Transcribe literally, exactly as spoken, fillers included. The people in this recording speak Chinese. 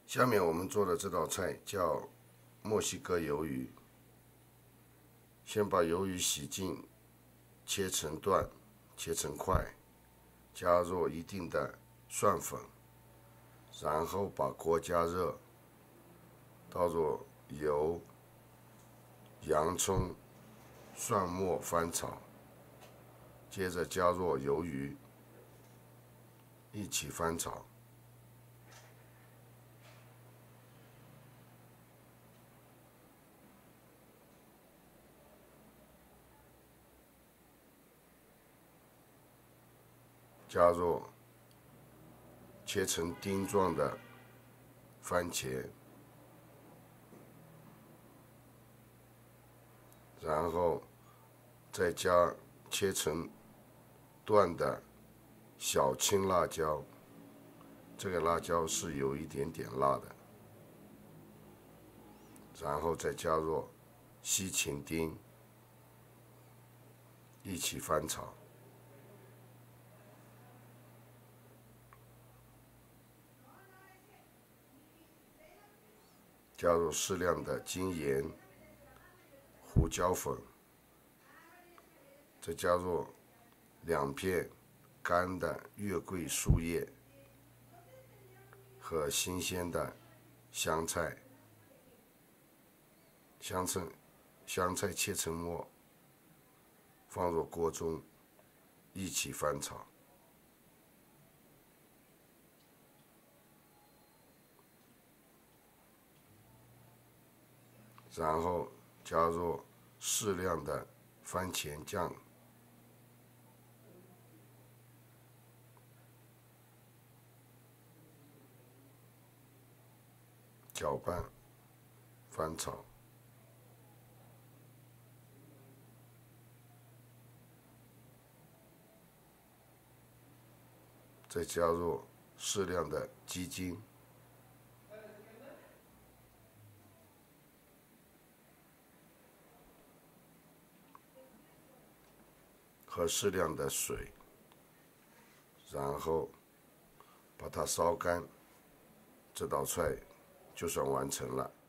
下面我们做的这道菜叫墨西哥鱿鱼。先把鱿鱼洗净，切成段，切成块，加入一定的蒜粉，然后把锅加热，倒入油、洋葱、蒜末翻炒，接着加入鱿鱼，一起翻炒。加入切成丁状的番茄，然后再加切成段的小青辣椒，这个辣椒是有一点点辣的，然后再加入西芹丁，一起翻炒。加入适量的精盐、胡椒粉，再加入两片干的月桂树叶和新鲜的香菜，香菜香菜切成末，放入锅中，一起翻炒。然后加入适量的番茄酱，搅拌，翻炒，再加入适量的鸡精。和适量的水，然后把它烧干，这道菜就算完成了。